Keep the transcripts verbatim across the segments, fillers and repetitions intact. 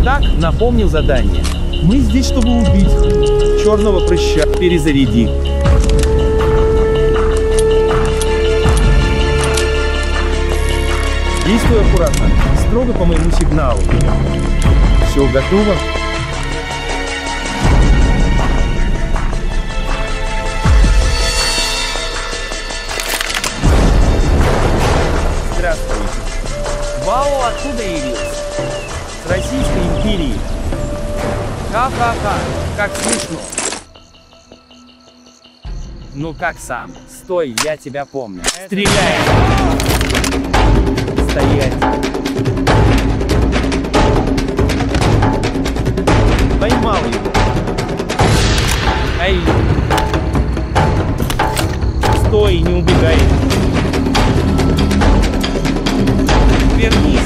Так, напомнил задание. Мы здесь, чтобы убить черного прыща. Перезаряди. Действуй аккуратно, строго по моему сигналу. Все готово? Здравствуйте. Вау, откуда явился? С Российской империи. Ха-ха-ха, как смешно. Ну как сам? Стой, я тебя помню. Стреляй! Стоять! Поймал его! Ай! Стой, не убегай! Вернись!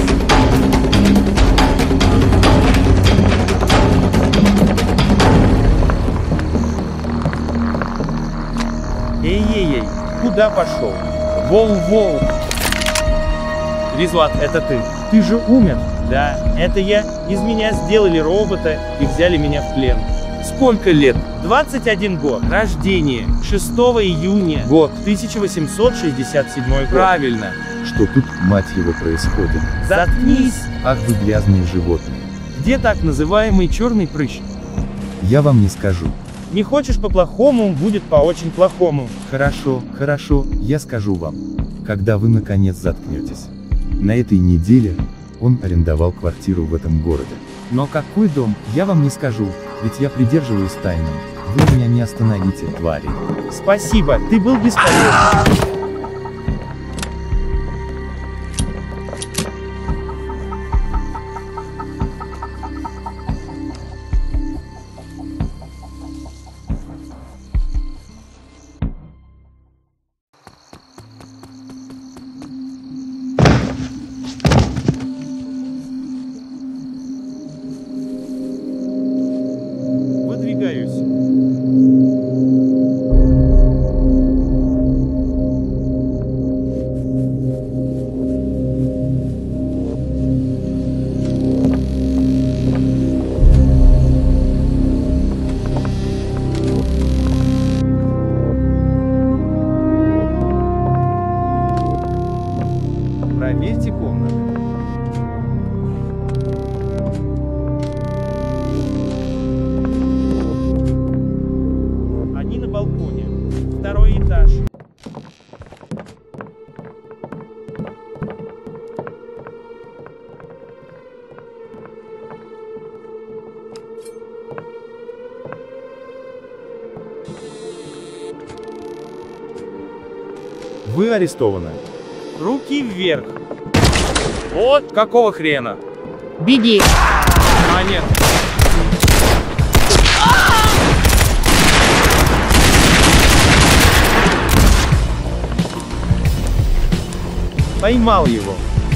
Эй-ей-ей, куда пошел? Воу-воу! Резват, это ты. Ты же умер. Да, это я. Из меня сделали робота и взяли меня в плен. Сколько лет? двадцать один год. Рождение. шестого июня. Год. тысяча восемьсот шестьдесят седьмой год. Правильно. Что тут, мать его, происходит? Заткнись. Ах вы грязные животные. Где так называемый черный прыщ? Я вам не скажу. Не хочешь по-плохому, будет по очень плохому. Хорошо, хорошо, я скажу вам. Когда вы наконец заткнетесь. На этой неделе он арендовал квартиру в этом городе. Но какой дом, я вам не скажу, ведь я придерживаюсь тайны. Вы меня не остановите, твари. Спасибо, ты был бесполезен. Выдвигаюсь. Проверьте комнаты. Они на балконе. Второй этаж. Вы арестованы. Руки вверх. Вот какого хрена? Беги. А нет. Поймал его.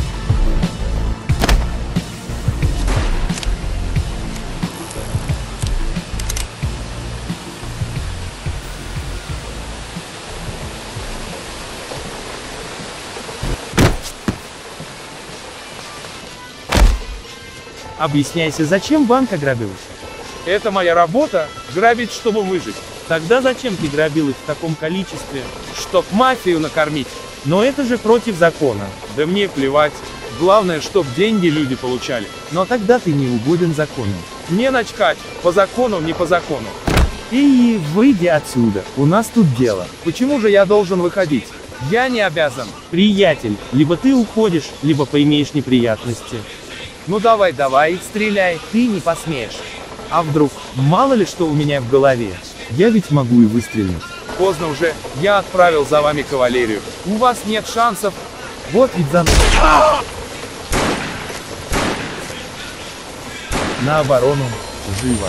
Объясняйся, зачем банк ограбил? Это моя работа, грабить, чтобы выжить. Тогда зачем ты грабил их в таком количестве? Чтоб мафию накормить. Но это же против закона. Да мне плевать. Главное, чтоб деньги люди получали. Но тогда ты не угоден закону. Не начкать. По закону, не по закону. И выйди отсюда. У нас тут дело. Почему же я должен выходить? Я не обязан. Приятель, либо ты уходишь, либо поимеешь неприятности. Ну давай, давай, стреляй, ты не посмеешь. А вдруг, мало ли что у меня в голове. Я ведь могу и выстрелить. Поздно уже, я отправил за вами кавалерию. У вас нет шансов. Вот ведь за... На оборону, живо.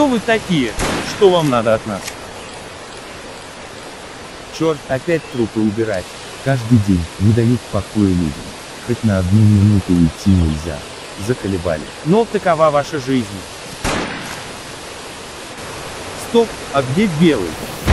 Кто вы такие? Что вам надо от нас? Черт, опять трупы убирать. Каждый день не дают покоя людям. Хоть на одну минуту уйти нельзя. Заколебали. Но такова ваша жизнь. Стоп, а где белый?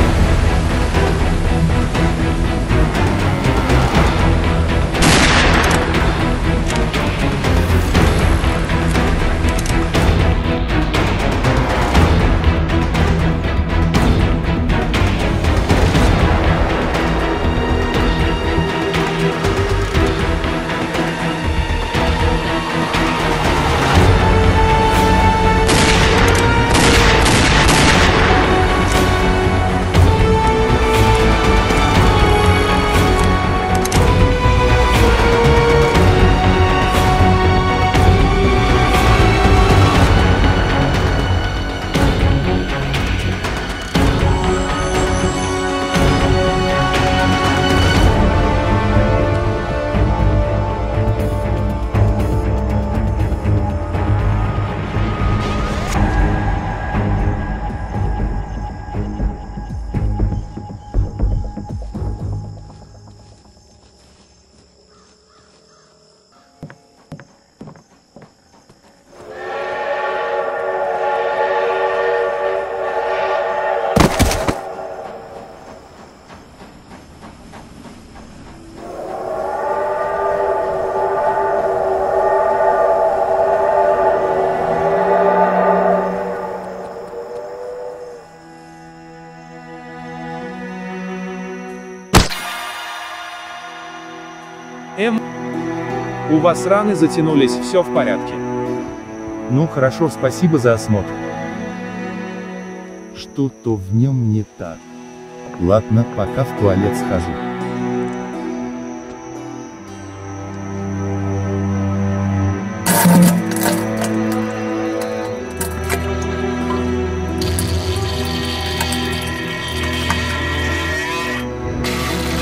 Эм, у вас раны затянулись, все в порядке. Ну хорошо, спасибо за осмотр. Что-то в нем не так. Ладно, пока в туалет схожу.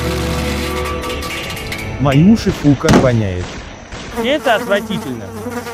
Мои уши, фу, как воняет. Это отвратительно.